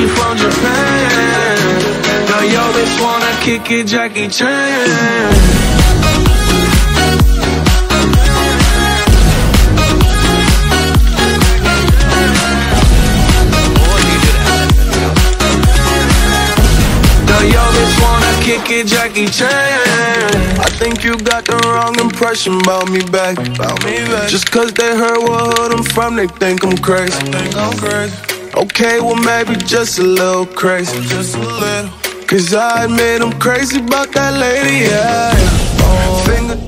from Japan. Now yo bitch wanna kick it, Jackie Chan. Kick it, Jackie Chan. I think you got the wrong impression about me back. Just cause they heard what hood I'm from, they think I'm crazy. Okay, well maybe just a little crazy. Cause I admit I'm crazy about that lady, yeah. Finger